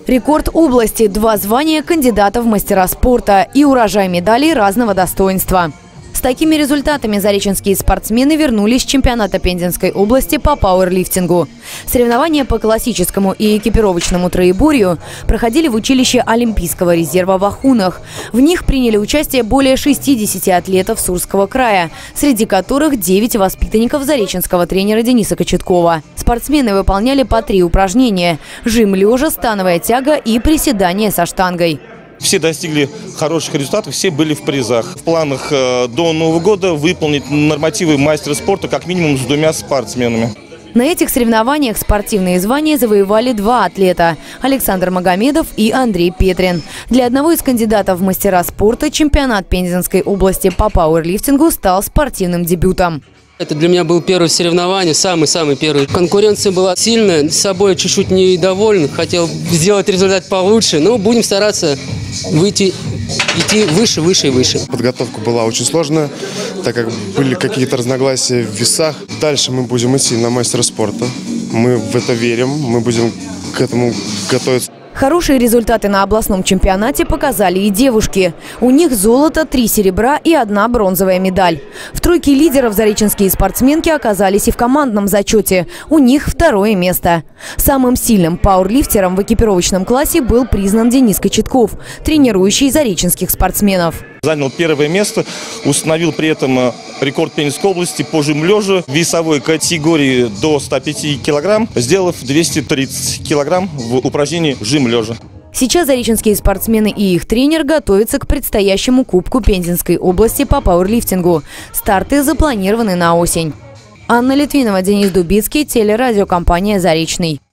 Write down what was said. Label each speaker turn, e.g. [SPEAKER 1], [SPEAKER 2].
[SPEAKER 1] Рекорд области, 2 звания кандидата в мастера спорта и урожай медалей разного достоинства. С такими результатами зареченские спортсмены вернулись с чемпионата Пензенской области по пауэрлифтингу. Соревнования по классическому и экипировочному троеборью проходили в училище Олимпийского резерва в Ахунах. В них приняли участие более 60 атлетов Сурского края, среди которых 9 воспитанников зареченского тренера Дениса Кочеткова. Спортсмены выполняли по 3 упражнения – жим лежа, становая тяга и приседание со штангой.
[SPEAKER 2] Все достигли хороших результатов, все были в призах. В планах до Нового года выполнить нормативы мастера спорта как минимум с 2 спортсменами.
[SPEAKER 1] На этих соревнованиях спортивные звания завоевали 2 атлета – Александр Магомедов и Андрей Петрин. Для одного из кандидатов в мастера спорта чемпионат Пензенской области по пауэрлифтингу стал спортивным дебютом.
[SPEAKER 3] Это для меня был первое соревнование, самый первый. Конкуренция была сильная, с собой чуть-чуть недоволен, хотел сделать результат получше, но будем стараться идти выше и выше.
[SPEAKER 4] Подготовка была очень сложная, так как были какие-то разногласия в весах. Дальше мы будем идти на мастера спорта. Мы в это верим, мы будем к этому готовиться.
[SPEAKER 1] Хорошие результаты на областном чемпионате показали и девушки. У них золото, 3 серебра и 1 бронзовая медаль. В тройке лидеров зареченские спортсменки оказались и в командном зачете. У них 2-е место. Самым сильным пауэрлифтером в экипировочном классе был признан Денис Кочетков, тренирующий зареченских спортсменов.
[SPEAKER 2] Занял 1-е место, установил при этом рекорд Пензенской области по жим лежа в весовой категории до 105 килограмм, сделав 230 килограмм в упражнении жим лежа.
[SPEAKER 1] Сейчас зареченские спортсмены и их тренер готовятся к предстоящему Кубку Пензенской области по пауэрлифтингу. Старты запланированы на осень. Анна Литвинова, Денис Дубицкий, телерадиокомпания «Заречный».